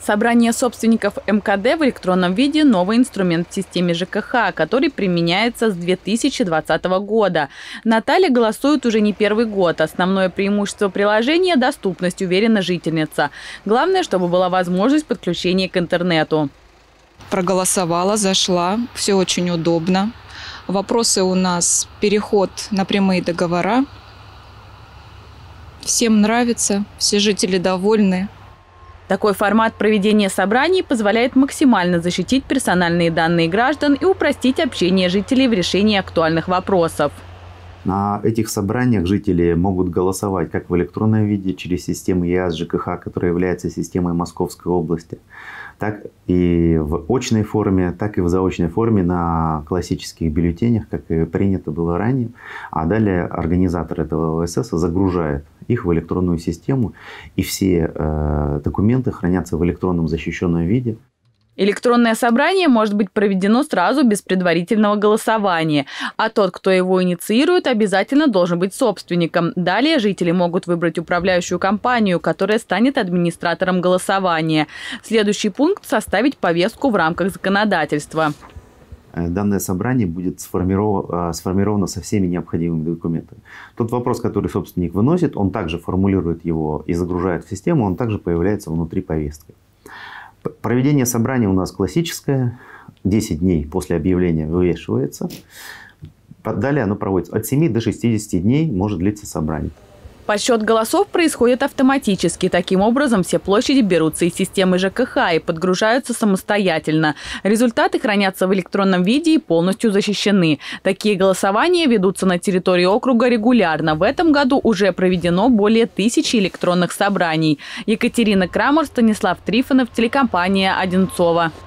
Собрание собственников МКД в электронном виде – новый инструмент в системе ЖКХ, который применяется с 2020 года. На Тале голосуют уже не первый год. Основное преимущество приложения – доступность, уверена жительница. Главное, чтобы была возможность подключения к интернету. Проголосовала, зашла, все очень удобно. Вопросы у нас – переход на прямые договора. Всем нравится, все жители довольны. Такой формат проведения собраний позволяет максимально защитить персональные данные граждан и упростить общение жителей в решении актуальных вопросов. На этих собраниях жители могут голосовать как в электронном виде через систему ЕАЗ ЖКХ, которая является системой Московской области, так и в очной форме, так и в заочной форме на классических бюллетенях, как и принято было ранее. А далее организатор этого ОСС загружает их в электронную систему, и все документы хранятся в электронном защищенном виде. Электронное собрание может быть проведено сразу без предварительного голосования, а тот, кто его инициирует, обязательно должен быть собственником. Далее жители могут выбрать управляющую компанию, которая станет администратором голосования. Следующий пункт – составить повестку в рамках законодательства. Данное собрание будет сформировано со всеми необходимыми документами. Тот вопрос, который собственник выносит, он также формулирует его и загружает в систему, он также появляется внутри повестки. Проведение собрания у нас классическое. 10 дней после объявления вывешивается. Далее оно проводится от 7 до 60 дней, может длиться собрание. Подсчет голосов происходит автоматически. Таким образом, все площади берутся из системы ЖКХ и подгружаются самостоятельно. Результаты хранятся в электронном виде и полностью защищены. Такие голосования ведутся на территории округа регулярно. В этом году уже проведено более 1000 электронных собраний. Екатерина Крамер, Станислав Трифонов, телекомпания «Одинцово».